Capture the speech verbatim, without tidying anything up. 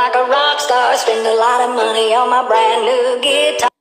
like a rock star. Spend a lot of money on my brand new guitar.